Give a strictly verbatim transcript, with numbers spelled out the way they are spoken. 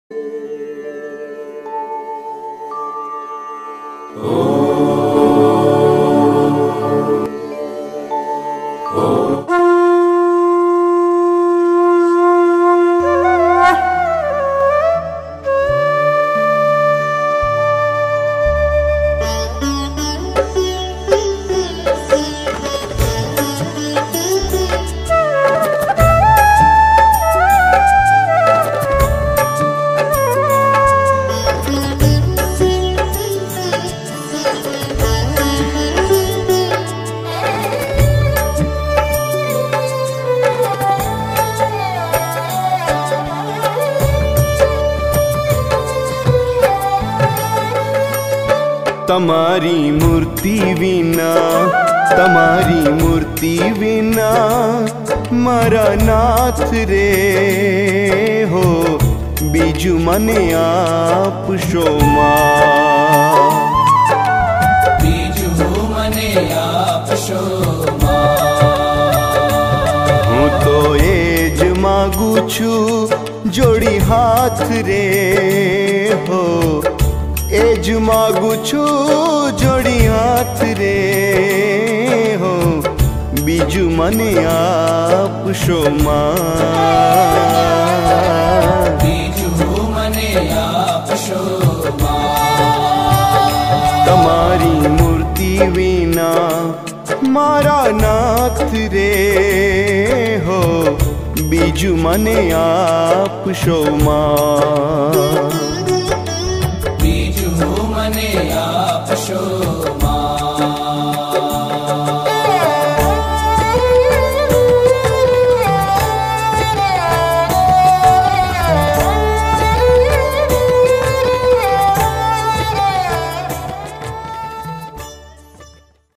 तमारी मूर्ति विना तमारी मूर्ति विना मारा नाथ रे हो बीजू मने आप शोमा बीजू मने आप शोमा हूँ तो एज मागू छू जोड़ी हाथ रे हो एज मागू छू जोड़ी हाथ रे हो बीजू मने आप शोमा बीजू मने आप शोमा तमारी मूर्ति विना मारा नाथ रे हो बीजू मने आप शोमा।